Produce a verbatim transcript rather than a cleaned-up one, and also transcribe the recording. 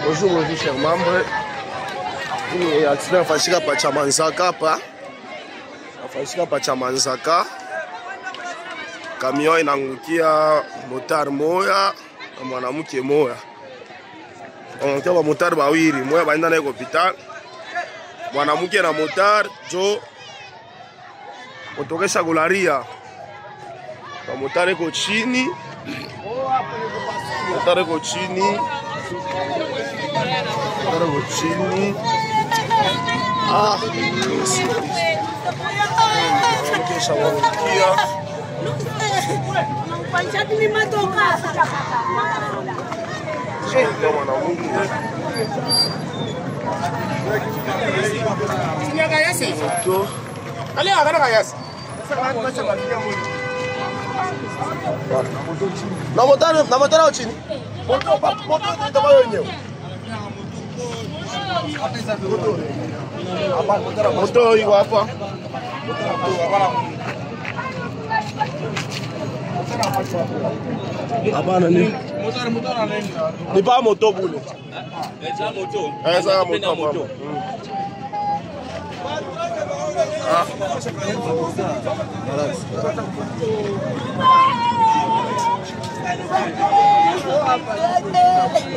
Bonjour, bonjour, chers membres. Ni accident afanyika pa Chamanzaka hapa. Afanyika pa Chamanzaka. Kamion inaangukia motar moya na mwanamke moya. Wanaangukia wa motar bawili, moya baenda naye hospital. Mwanamke na motar jo kutokesha gularia. Kwa motar iko chini. Motar iko chini. Motar iko chini. Ah, kesha wakia. Panchati ni matoka. Kama na Mungu. Sinya kayasi. To. Ale agara kayasi. Na motar, na motar chini. Moto moto ndio wenyewe. Moto iko hapa. Hapana ni. Motor motor anaenda. Ni pa moto bule. Eza moto. Eza moto moto. Ah.